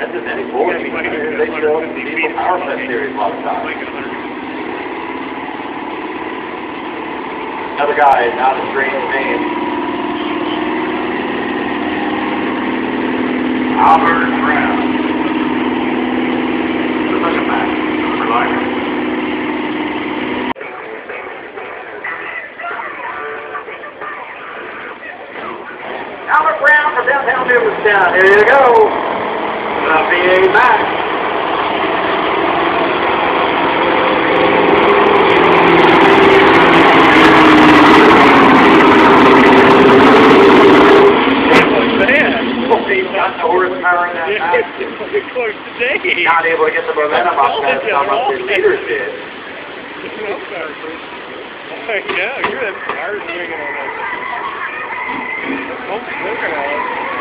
That's just any board. They show up in the Power Set Series a lot of times. Another guy, not a strange name. Albert Brown. Look at that. Reliable. Albert Brown from downtown Newmanstown. Here you go. The VA Max. Got the horsepower in that Max. Not able to get the momentum up that some of his leaders did. Yeah, you're that hard swinging on that. Don't look at it.